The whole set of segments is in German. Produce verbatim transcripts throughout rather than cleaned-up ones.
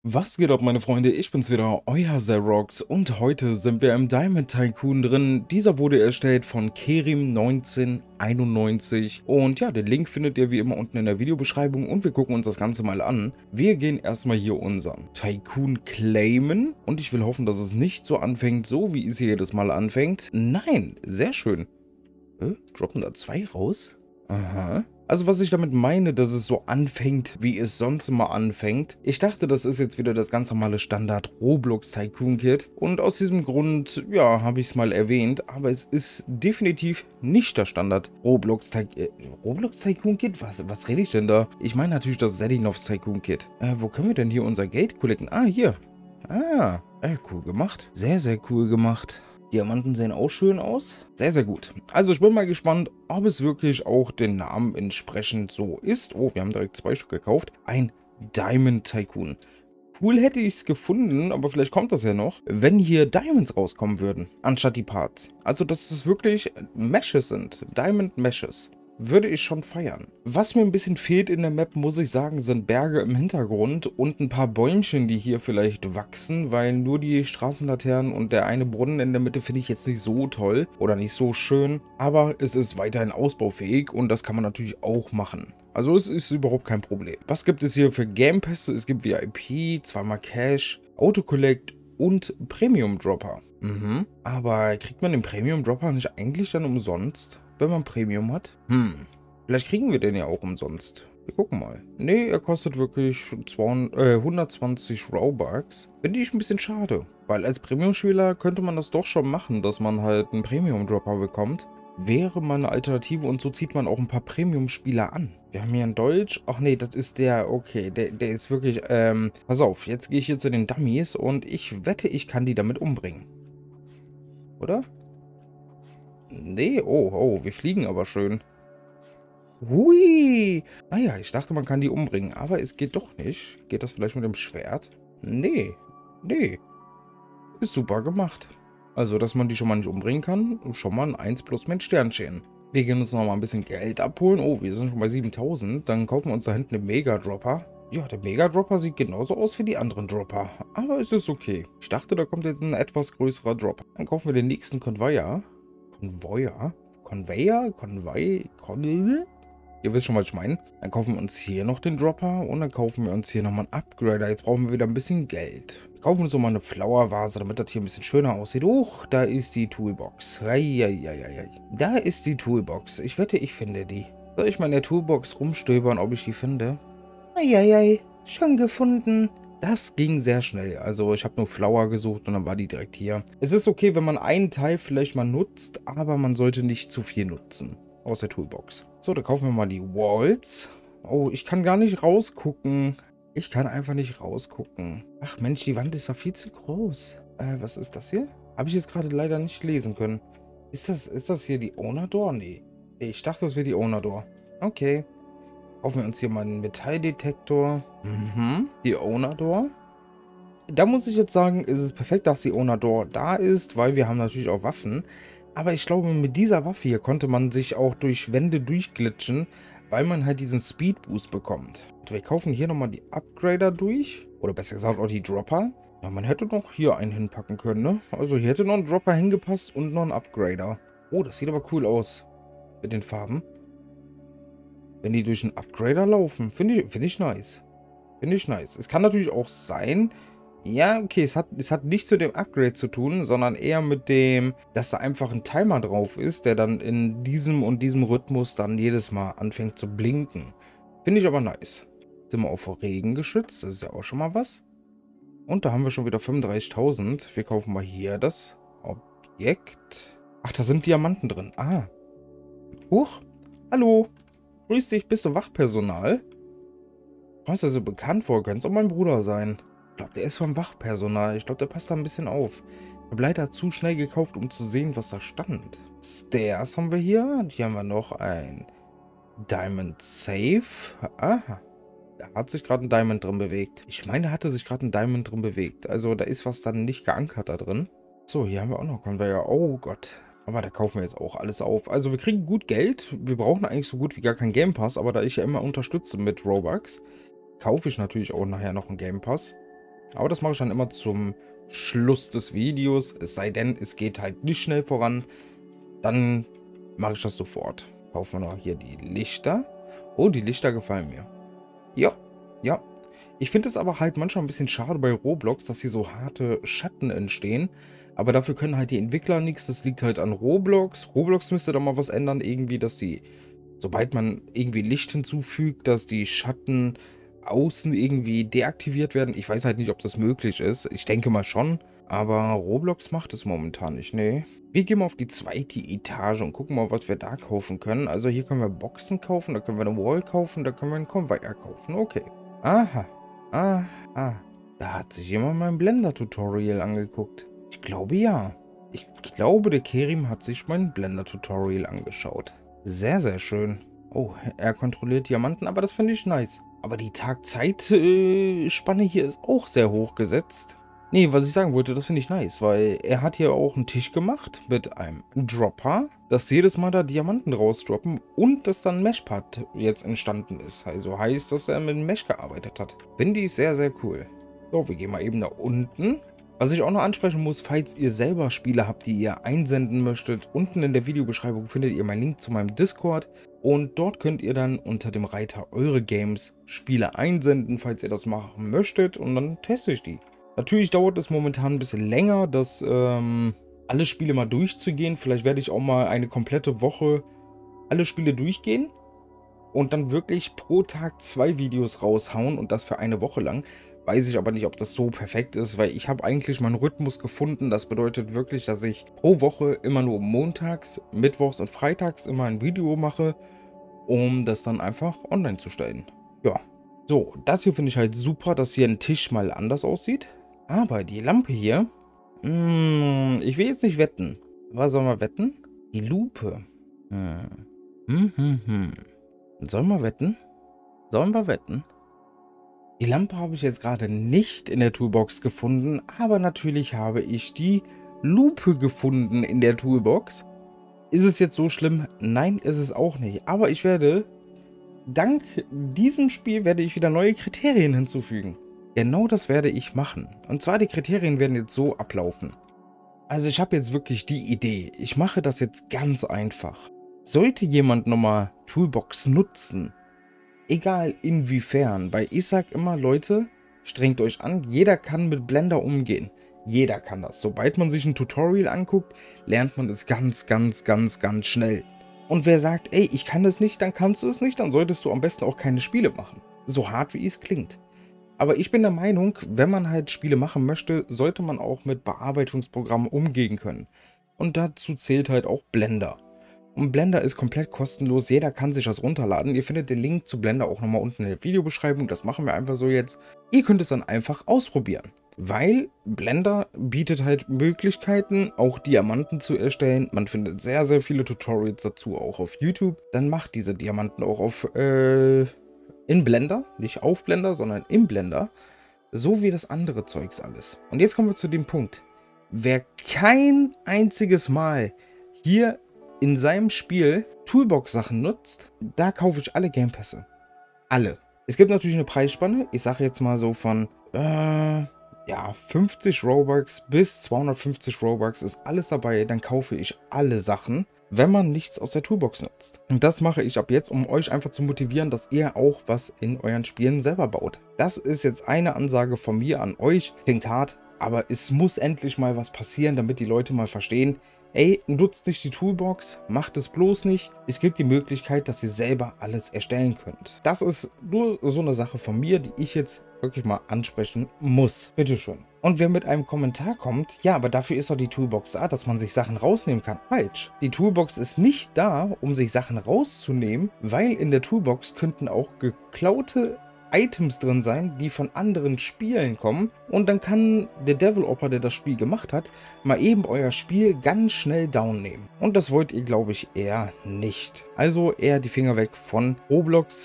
Was geht ab, meine Freunde? Ich bin's wieder, euer Xerox, und heute sind wir im Diamond Tycoon drin. Dieser wurde erstellt von Kerim neunzehnhunderteinundneunzig und ja, den Link findet ihr wie immer unten in der Videobeschreibung und wir gucken uns das Ganze mal an. Wir gehen erstmal hier unseren Tycoon claimen und ich will hoffen, dass es nicht so anfängt, so wie es hier jedes Mal anfängt. Nein, sehr schön. Äh, droppen da zwei raus? Aha. Also was ich damit meine, dass es so anfängt, wie es sonst immer anfängt. Ich dachte, das ist jetzt wieder das ganz normale Standard Roblox Tycoon Kit. Und aus diesem Grund, ja, habe ich es mal erwähnt. Aber es ist definitiv nicht der Standard Roblox, Ty äh, Roblox Tycoon Kit? Was, was rede ich denn da? Ich meine natürlich das Zeddinovs Tycoon Kit. Äh, wo können wir denn hier unser Geld collecten? Ah, hier. Ah, äh, cool gemacht. Sehr, sehr cool gemacht. Diamanten sehen auch schön aus. Sehr, sehr gut. Also ich bin mal gespannt, ob es wirklich auch den Namen entsprechend so ist. Oh, wir haben direkt zwei Stück gekauft. Ein Diamond Tycoon. Cool hätte ich es gefunden, aber vielleicht kommt das ja noch, wenn hier Diamonds rauskommen würden, anstatt die Parts. Also, dass es wirklich Meshes sind. Diamond Meshes. Würde ich schon feiern. Was mir ein bisschen fehlt in der Map, muss ich sagen, sind Berge im Hintergrund und ein paar Bäumchen, die hier vielleicht wachsen, weil nur die Straßenlaternen und der eine Brunnen in der Mitte finde ich jetzt nicht so toll oder nicht so schön. Aber es ist weiterhin ausbaufähig und das kann man natürlich auch machen. Also es ist überhaupt kein Problem. Was gibt es hier für Game-Pässe? Es gibt V I P, zweimal Cash, Autocollect und Premium Dropper. Mhm. Aber kriegt man den Premium Dropper nicht eigentlich dann umsonst, wenn man Premium hat? Hm. Vielleicht kriegen wir den ja auch umsonst. Wir gucken mal. Nee, er kostet wirklich zweihundert, äh, hundertzwanzig Robux. Finde ich ein bisschen schade. Weil als Premium-Spieler könnte man das doch schon machen, dass man halt einen Premium-Dropper bekommt. Wäre mal eine Alternative und so zieht man auch ein paar Premium-Spieler an. Wir haben hier in Deutsch. Ach nee, das ist der. Okay, der, der ist wirklich. Ähm, pass auf, jetzt gehe ich hier zu den Dummies und ich wette, ich kann die damit umbringen. Oder? Nee, oh, oh, wir fliegen aber schön. Hui! Naja, ich dachte, man kann die umbringen, aber es geht doch nicht. Geht das vielleicht mit dem Schwert? Nee, nee. Ist super gemacht. Also, dass man die schon mal nicht umbringen kann, schon mal ein eins plus mit Sternchen. Wir gehen uns noch mal ein bisschen Geld abholen. Oh, wir sind schon bei siebentausend. Dann kaufen wir uns da hinten den Mega-Dropper. Ja, der Mega-Dropper sieht genauso aus wie die anderen Dropper. Aber es ist okay. Ich dachte, da kommt jetzt ein etwas größerer Dropper. Dann kaufen wir den nächsten Conveyor. Conveyor? Conveyor? Convey? Convey? Ihr wisst schon, was ich meine. Dann kaufen wir uns hier noch den Dropper und dann kaufen wir uns hier nochmal einen Upgrader. Jetzt brauchen wir wieder ein bisschen Geld. Wir kaufen uns nochmal eine Flower-Vase, damit das hier ein bisschen schöner aussieht. Uch, da ist die Toolbox. Eieieiei. Da ist die Toolbox. Ich wette, ich finde die. Soll ich mal in der Toolbox rumstöbern, ob ich die finde? Eieiei, schon gefunden. Das ging sehr schnell. Also ich habe nur Flower gesucht und dann war die direkt hier. Es ist okay, wenn man einen Teil vielleicht mal nutzt, aber man sollte nicht zu viel nutzen. Aus der Toolbox. So, da kaufen wir mal die Walls. Oh, ich kann gar nicht rausgucken. Ich kann einfach nicht rausgucken. Ach Mensch, die Wand ist doch viel zu groß. Äh, was ist das hier? Habe ich jetzt gerade leider nicht lesen können. Ist das, ist das hier die Owner Door? Nee. Ich dachte, das wäre die Owner Door. Okay. Kaufen wir uns hier mal einen Metalldetektor. Mhm. Die Owner Door. Da muss ich jetzt sagen, ist es perfekt, dass die Owner Door da ist, weil wir haben natürlich auch Waffen. Aber ich glaube, mit dieser Waffe hier konnte man sich auch durch Wände durchglitschen, weil man halt diesen Speed Boost bekommt. Und wir kaufen hier nochmal die Upgrader durch. Oder besser gesagt auch die Dropper. Ja, man hätte noch hier einen hinpacken können, ne? Also hier hätte noch ein Dropper hingepasst und noch ein Upgrader. Oh, das sieht aber cool aus. Mit den Farben. Wenn die durch einen Upgrader laufen, finde ich, find ich nice. Finde ich nice. Es kann natürlich auch sein, ja, okay, es hat, es hat nichts mit dem Upgrade zu tun, sondern eher mit dem, dass da einfach ein Timer drauf ist, der dann in diesem und diesem Rhythmus dann jedes Mal anfängt zu blinken. Finde ich aber nice. Sind wir auf Regen geschützt, das ist ja auch schon mal was. Und da haben wir schon wieder fünfunddreißigtausend. Wir kaufen mal hier das Objekt. Ach, da sind Diamanten drin. Ah. Huch. Hallo. Grüß dich, bist du Wachpersonal? Kommst du so bekannt vor? Könnte es auch mein Bruder sein. Ich glaube, der ist vom Wachpersonal. Ich glaube, der passt da ein bisschen auf. Ich habe leider zu schnell gekauft, um zu sehen, was da stand. Stairs haben wir hier. Hier haben wir noch ein Diamond Safe. Aha. Da hat sich gerade ein Diamond drin bewegt. Ich meine, da hatte sich gerade ein Diamond drin bewegt. Also, da ist was dann nicht geankert da drin. So, hier haben wir auch noch Conveyor. Oh Gott. Aber da kaufen wir jetzt auch alles auf. Also, wir kriegen gut Geld. Wir brauchen eigentlich so gut wie gar keinen Game Pass. Aber da ich ja immer unterstütze mit Robux, kaufe ich natürlich auch nachher noch einen Game Pass. Aber das mache ich dann immer zum Schluss des Videos. Es sei denn, es geht halt nicht schnell voran. Dann mache ich das sofort. Kaufen wir noch hier die Lichter. Oh, die Lichter gefallen mir. Ja, ja. Ich finde es aber halt manchmal ein bisschen schade bei Roblox, dass hier so harte Schatten entstehen. Aber dafür können halt die Entwickler nichts. Das liegt halt an Roblox. Roblox müsste da mal was ändern, irgendwie, dass die, sobald man irgendwie Licht hinzufügt, dass die Schatten außen irgendwie deaktiviert werden. Ich weiß halt nicht, ob das möglich ist. Ich denke mal schon. Aber Roblox macht es momentan nicht, nee. Wir gehen mal auf die zweite Etage und gucken mal, was wir da kaufen können. Also hier können wir Boxen kaufen, da können wir eine Wall kaufen, da können wir einen Conveyor kaufen. Okay. Aha. Aha. Da hat sich jemand mein Blender-Tutorial angeguckt. Ich glaube ja. Ich glaube, der Kerim hat sich mein Blender-Tutorial angeschaut. Sehr, sehr schön. Oh, er kontrolliert Diamanten, aber das finde ich nice. Aber die Tag-Zeit-Spanne hier ist auch sehr hoch gesetzt. Nee, was ich sagen wollte, das finde ich nice, weil er hat hier auch einen Tisch gemacht mit einem Dropper, dass jedes Mal da Diamanten rausdroppen und dass dann Meshpad jetzt entstanden ist. Also heißt, dass er mit Mesh gearbeitet hat. Finde ich sehr, sehr cool. So, wir gehen mal eben nach unten. Was ich auch noch ansprechen muss, falls ihr selber Spiele habt, die ihr einsenden möchtet, unten in der Videobeschreibung findet ihr meinen Link zu meinem Discord. Und dort könnt ihr dann unter dem Reiter Eure Games Spiele einsenden, falls ihr das machen möchtet. Und dann teste ich die. Natürlich dauert es momentan ein bisschen länger, das ähm, alle Spiele mal durchzugehen. Vielleicht werde ich auch mal eine komplette Woche alle Spiele durchgehen und dann wirklich pro Tag zwei Videos raushauen und das für eine Woche lang. Weiß ich aber nicht, ob das so perfekt ist, weil ich habe eigentlich meinen Rhythmus gefunden. Das bedeutet wirklich, dass ich pro Woche immer nur montags, mittwochs und freitags immer ein Video mache, um das dann einfach online zu stellen. Ja, so, das hier finde ich halt super, dass hier ein Tisch mal anders aussieht. Aber die Lampe hier, mh, ich will jetzt nicht wetten. Was soll man wetten? Die Lupe. Hm. Hm, hm, hm. Sollen wir wetten? Sollen wir wetten? Die Lampe habe ich jetzt gerade nicht in der Toolbox gefunden, aber natürlich habe ich die Lupe gefunden in der Toolbox. Ist es jetzt so schlimm? Nein, ist es auch nicht. Aber ich werde, dank diesem Spiel, werde ich wieder neue Kriterien hinzufügen. Genau das werde ich machen. Und zwar die Kriterien werden jetzt so ablaufen. Also ich habe jetzt wirklich die Idee. Ich mache das jetzt ganz einfach. Sollte jemand nochmal Toolbox nutzen, egal inwiefern, weil ich sage immer, Leute, strengt euch an, jeder kann mit Blender umgehen. Jeder kann das. Sobald man sich ein Tutorial anguckt, lernt man es ganz, ganz, ganz, ganz schnell. Und wer sagt, ey, ich kann das nicht, dann kannst du es nicht, dann solltest du am besten auch keine Spiele machen. So hart wie es klingt. Aber ich bin der Meinung, wenn man halt Spiele machen möchte, sollte man auch mit Bearbeitungsprogrammen umgehen können. Und dazu zählt halt auch Blender. Und Blender ist komplett kostenlos, jeder kann sich das runterladen. Ihr findet den Link zu Blender auch nochmal unten in der Videobeschreibung, das machen wir einfach so jetzt. Ihr könnt es dann einfach ausprobieren, weil Blender bietet halt Möglichkeiten, auch Diamanten zu erstellen. Man findet sehr, sehr viele Tutorials dazu, auch auf YouTube. Dann macht diese Diamanten auch auf... Äh, in Blender, nicht auf Blender, sondern im Blender, so wie das andere Zeugs alles. Und jetzt kommen wir zu dem Punkt. Wer kein einziges Mal hier in seinem Spiel Toolbox-Sachen nutzt, da kaufe ich alle Game Pässe. Alle. Es gibt natürlich eine Preisspanne, ich sage jetzt mal so von äh, ja, fünfzig Robux bis zweihundertfünfzig Robux ist alles dabei, dann kaufe ich alle Sachen, wenn man nichts aus der Toolbox nutzt. Und das mache ich ab jetzt, um euch einfach zu motivieren, dass ihr auch was in euren Spielen selber baut. Das ist jetzt eine Ansage von mir an euch. Klingt hart, aber es muss endlich mal was passieren, damit die Leute mal verstehen, ey, nutzt nicht die Toolbox, macht es bloß nicht. Es gibt die Möglichkeit, dass ihr selber alles erstellen könnt. Das ist nur so eine Sache von mir, die ich jetzt wirklich mal ansprechen muss. Bitteschön. Und wer mit einem Kommentar kommt, ja, aber dafür ist doch die Toolbox da, dass man sich Sachen rausnehmen kann. Falsch. Die Toolbox ist nicht da, um sich Sachen rauszunehmen, weil in der Toolbox könnten auch geklaute Items drin sein, die von anderen Spielen kommen. Und dann kann der Developer, der das Spiel gemacht hat, mal eben euer Spiel ganz schnell down nehmen. Und das wollt ihr, glaube ich, eher nicht. Also eher die Finger weg von Roblox.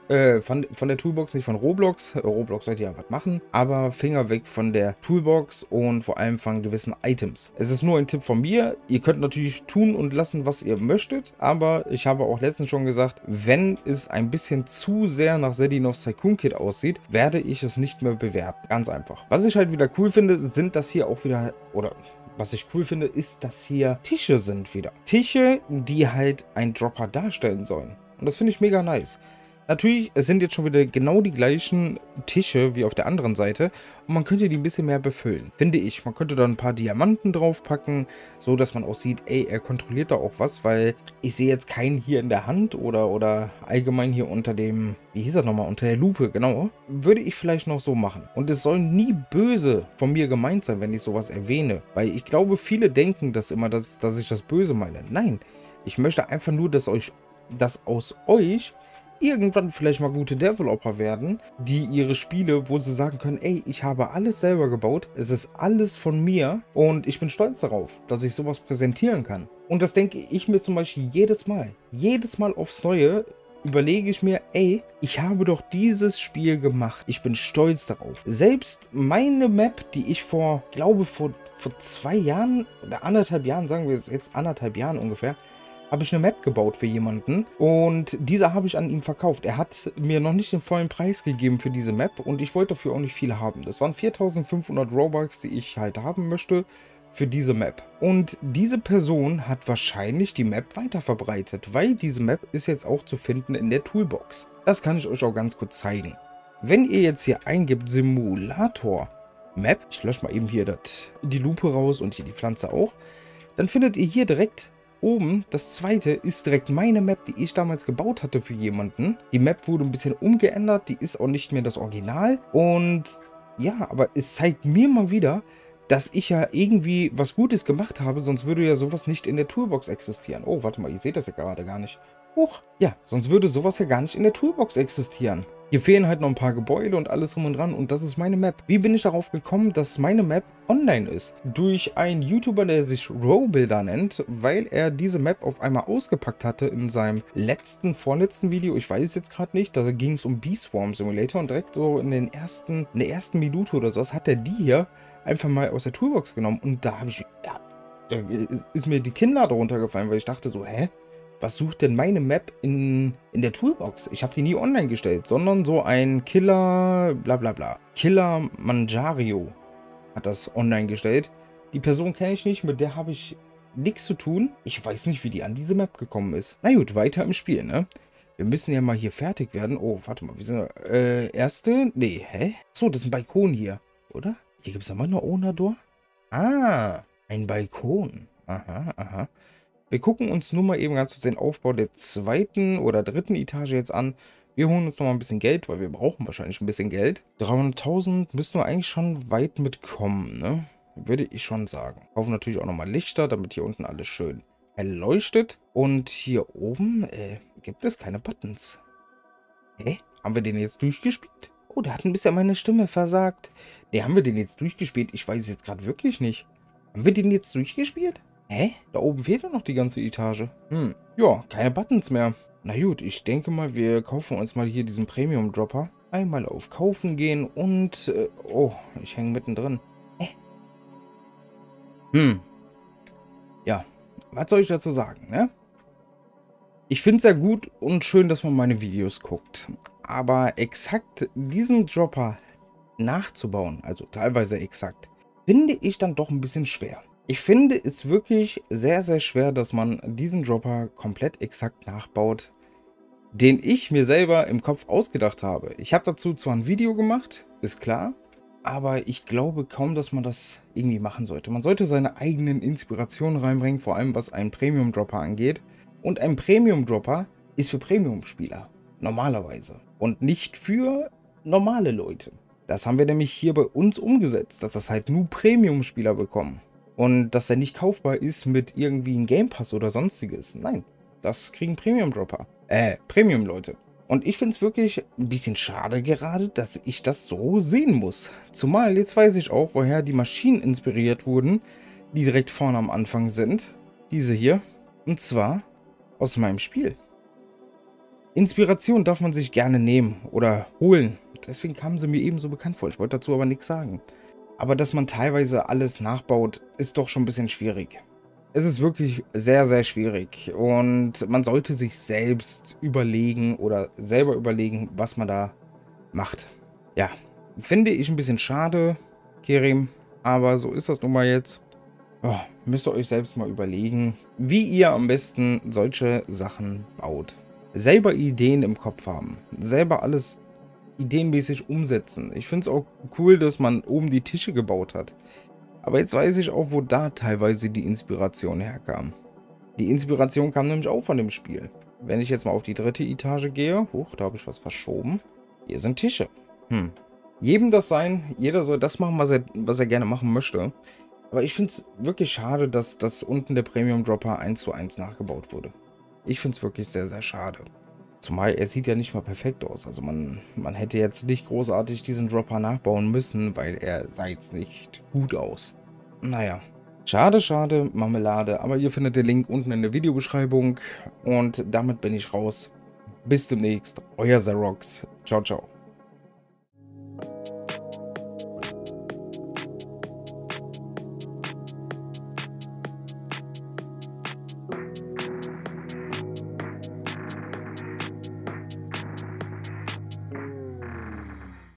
Äh, von, von der Toolbox, nicht von Roblox. Roblox sollte ja was machen, aber Finger weg von der Toolbox und vor allem von gewissen Items. Es ist nur ein Tipp von mir. Ihr könnt natürlich tun und lassen, was ihr möchtet, aber ich habe auch letztens schon gesagt, wenn es ein bisschen zu sehr nach Zedinovs Tycoon Kit aussieht, werde ich es nicht mehr bewerten. Ganz einfach. Was ich halt wieder cool finde, sind das hier auch wieder, oder was ich cool finde, ist, dass hier Tische sind wieder. Tische, die halt ein Dropper darstellen sollen. Und das finde ich mega nice. Natürlich, es sind jetzt schon wieder genau die gleichen Tische wie auf der anderen Seite und man könnte die ein bisschen mehr befüllen, finde ich. Man könnte da ein paar Diamanten draufpacken, so dass man auch sieht, ey, er kontrolliert da auch was, weil ich sehe jetzt keinen hier in der Hand oder, oder allgemein hier unter dem, wie hieß er nochmal, unter der Lupe, genau. Würde ich vielleicht noch so machen. Und es soll nie böse von mir gemeint sein, wenn ich sowas erwähne, weil ich glaube, viele denken das immer, dass, dass ich das böse meine. Nein, ich möchte einfach nur, dass euch, dass aus euch irgendwann vielleicht mal gute Developer werden, die ihre Spiele, wo sie sagen können, ey, ich habe alles selber gebaut, es ist alles von mir und ich bin stolz darauf, dass ich sowas präsentieren kann. Und das denke ich mir zum Beispiel jedes Mal. Jedes Mal aufs Neue überlege ich mir, ey, ich habe doch dieses Spiel gemacht. Ich bin stolz darauf. Selbst meine Map, die ich vor, glaube vor, vor zwei Jahren oder anderthalb Jahren, sagen wir es jetzt anderthalb Jahren ungefähr, habe ich eine Map gebaut für jemanden und diese habe ich an ihm verkauft. Er hat mir noch nicht den vollen Preis gegeben für diese Map und ich wollte dafür auch nicht viel haben. Das waren viertausendfünfhundert Robux, die ich halt haben möchte für diese Map. Und diese Person hat wahrscheinlich die Map weiterverbreitet, weil diese Map ist jetzt auch zu finden in der Toolbox. Das kann ich euch auch ganz kurz zeigen. Wenn ihr jetzt hier eingibt Simulator Map, ich lösche mal eben hier das, die Lupe raus und hier die Pflanze auch, dann findet ihr hier direkt oben, das zweite, ist direkt meine Map, die ich damals gebaut hatte für jemanden. Die Map wurde ein bisschen umgeändert, die ist auch nicht mehr das Original. Und ja, aber es zeigt mir mal wieder, dass ich ja irgendwie was Gutes gemacht habe, sonst würde ja sowas nicht in der Toolbox existieren. Oh, warte mal, ihr seht das ja gerade gar nicht. Huch, ja, sonst würde sowas ja gar nicht in der Toolbox existieren. Hier fehlen halt noch ein paar Gebäude und alles rum und dran und das ist meine Map. Wie bin ich darauf gekommen, dass meine Map online ist? Durch einen YouTuber, der sich Rowbuilder nennt, weil er diese Map auf einmal ausgepackt hatte in seinem letzten, vorletzten Video. Ich weiß es jetzt gerade nicht, da ging es um Bee Swarm Simulator und direkt so in den ersten, in der ersten Minute oder so, hat er die hier einfach mal aus der Toolbox genommen und da habe ich, ja, da ist mir die Kinnlade runtergefallen, weil ich dachte so, hä? Was sucht denn meine Map in, in der Toolbox? Ich habe die nie online gestellt, sondern so ein Killer, bla bla bla. Killer Manjario hat das online gestellt. Die Person kenne ich nicht, mit der habe ich nichts zu tun. Ich weiß nicht, wie die an diese Map gekommen ist. Na gut, weiter im Spiel, ne? Wir müssen ja mal hier fertig werden. Oh, warte mal, wir sind, äh, erste? Nee, hä? So, das ist ein Balkon hier, oder? Hier gibt es nochmal eine Onador. Ah, ein Balkon. Aha, aha. Wir gucken uns nur mal eben ganz kurz den Aufbau der zweiten oder dritten Etage jetzt an. Wir holen uns noch mal ein bisschen Geld, weil wir brauchen wahrscheinlich ein bisschen Geld. dreihunderttausend müssen wir eigentlich schon weit mitkommen, ne? Würde ich schon sagen. Wir kaufen natürlich auch noch mal Lichter, damit hier unten alles schön erleuchtet. Und hier oben äh, gibt es keine Buttons. Hä? Haben wir den jetzt durchgespielt? Oh, der hat ein bisschen meine Stimme versagt. Ne, haben wir den jetzt durchgespielt? Ich weiß es jetzt gerade wirklich nicht. Haben wir den jetzt durchgespielt? Hä? Da oben fehlt doch noch die ganze Etage. Hm. Ja, keine Buttons mehr. Na gut, ich denke mal, wir kaufen uns mal hier diesen Premium-Dropper. Einmal auf Kaufen gehen und... Äh, oh, ich hänge mittendrin. Hä? Hm. Ja, was soll ich dazu sagen, ne? Ich finde es sehr gut und schön, dass man meine Videos guckt. Aber exakt diesen Dropper nachzubauen, also teilweise exakt, finde ich dann doch ein bisschen schwer. Ich finde es wirklich sehr, sehr schwer, dass man diesen Dropper komplett exakt nachbaut, den ich mir selber im Kopf ausgedacht habe. Ich habe dazu zwar ein Video gemacht, ist klar, aber ich glaube kaum, dass man das irgendwie machen sollte. Man sollte seine eigenen Inspirationen reinbringen, vor allem was einen Premium-Dropper angeht. Und ein Premium-Dropper ist für Premium-Spieler, normalerweise. Und nicht für normale Leute. Das haben wir nämlich hier bei uns umgesetzt, dass das halt nur Premium-Spieler bekommen. Und dass er nicht kaufbar ist mit irgendwie einem Game Pass oder sonstiges. Nein, das kriegen Premium-Dropper. Äh, Premium-Leute. Und ich finde es wirklich ein bisschen schade gerade, dass ich das so sehen muss. Zumal jetzt weiß ich auch, woher die Maschinen inspiriert wurden, die direkt vorne am Anfang sind. Diese hier. Und zwar aus meinem Spiel. Inspiration darf man sich gerne nehmen oder holen. Deswegen kamen sie mir eben so bekannt vor. Ich wollte dazu aber nichts sagen. Aber dass man teilweise alles nachbaut, ist doch schon ein bisschen schwierig. Es ist wirklich sehr, sehr schwierig. Und man sollte sich selbst überlegen oder selber überlegen, was man da macht. Ja, finde ich ein bisschen schade, Kerim. Aber so ist das nun mal jetzt. Oh, müsst ihr euch selbst mal überlegen, wie ihr am besten solche Sachen baut. Selber Ideen im Kopf haben. Selber alles ideenmäßig umsetzen. Ich finde es auch cool, dass man oben die Tische gebaut hat. Aber jetzt weiß ich auch, wo da teilweise die Inspiration herkam. Die Inspiration kam nämlich auch von dem Spiel. Wenn ich jetzt mal auf die dritte Etage gehe, huch, da habe ich was verschoben. Hier sind Tische. Hm. Jedem das sein, jeder soll das machen, was er, was er gerne machen möchte. Aber ich finde es wirklich schade, dass das unten der Premium Dropper eins zu eins nachgebaut wurde. Ich finde es wirklich sehr, sehr schade. Zumal er sieht ja nicht mal perfekt aus. Also man, man hätte jetzt nicht großartig diesen Dropper nachbauen müssen, weil er sah jetzt nicht gut aus. Naja, schade, schade, Marmelade. Aber ihr findet den Link unten in der Videobeschreibung. Und damit bin ich raus. Bis demnächst, euer Zerox. Ciao, ciao.